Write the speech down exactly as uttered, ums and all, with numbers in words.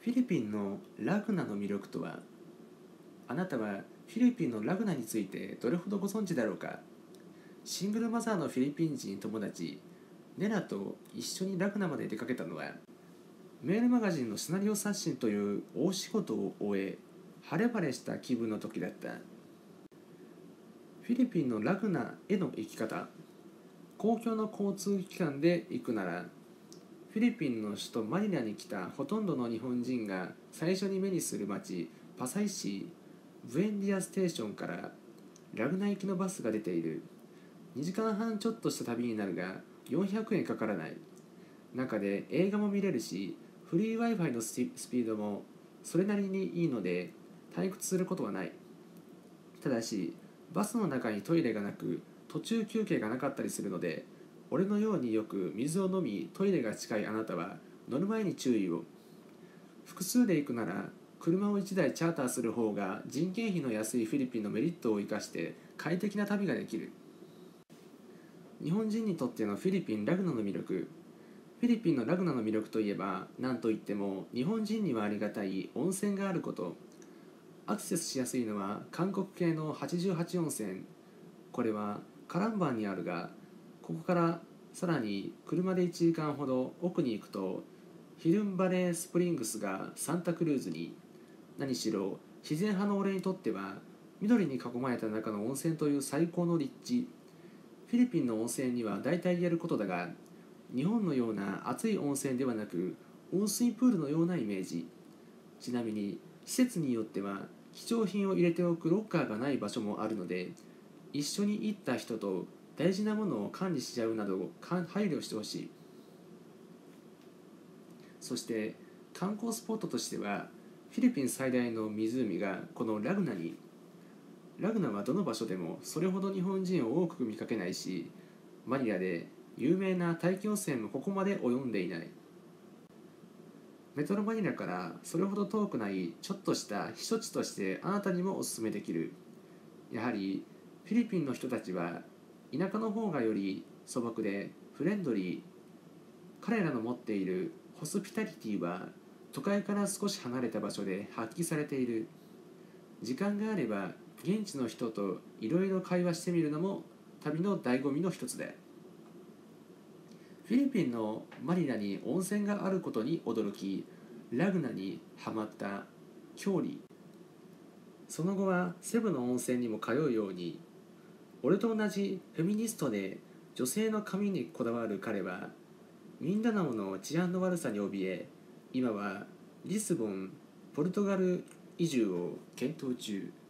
フィリピンのラグナの魅力とは。あなたはフィリピンのラグナについてどれほどご存知だろうか。シングルマザーのフィリピン人友達ネナと一緒にラグナまで出かけたのは、メールマガジンのシナリオ刷新という大仕事を終え、晴れ晴れした気分の時だった。フィリピンのラグナへの行き方。公共の交通機関で行くなら、フィリピンの首都マニラに来たほとんどの日本人が最初に目にする街パサイ市ブエンディアステーションからラグナ行きのバスが出ている。にじかんはんちょっとした旅になるがよんひゃくえんかからない。中で映画も見れるし、フリー Wi-Fi のスピードもそれなりにいいので退屈することはない。ただしバスの中にトイレがなく途中休憩がなかったりするので、俺のようによく水を飲みトイレが近いあなたは乗る前に注意を。複数で行くなら車をいちだいチャーターする方が人件費の安いフィリピンのメリットを生かして快適な旅ができる。日本人にとってのフィリピン・ラグナの魅力。フィリピンのラグナの魅力といえば何といっても日本人にはありがたい温泉があること。アクセスしやすいのは韓国系のはちじゅうはち温泉。これはカランバンにあるが、ここからさらに車でいちじかんほど奥に行くとヒルンバレースプリングスがサンタクルーズに。何しろ自然派の俺にとっては緑に囲まれた中の温泉という最高の立地。フィリピンの温泉には大体言えることだが、日本のような熱い温泉ではなく温水プールのようなイメージ。ちなみに施設によっては貴重品を入れておくロッカーがない場所もあるので、一緒に行った人と大事なものを管理しちゃうなど配慮してほしい。そして観光スポットとしてはフィリピン最大の湖がこのラグナに。ラグナはどの場所でもそれほど日本人を多く見かけないし、マニラで有名な大気汚染もここまで及んでいない。メトロマニラからそれほど遠くないちょっとした避暑地としてあなたにもおすすめできる。やはりフィリピンの人たちは田舎の方がより素朴でフレンドリー。彼らの持っているホスピタリティは都会から少し離れた場所で発揮されている。時間があれば現地の人といろいろ会話してみるのも旅の醍醐味の一つだ。フィリピンのマニラに温泉があることに驚き、ラグナにハマったキョーリ。その後はセブの温泉にも通うように。俺と同じフェミニストで女性の髪にこだわる彼はミンダナオの治安の悪さに怯え、今はリスボン、ポルトガル移住を検討中。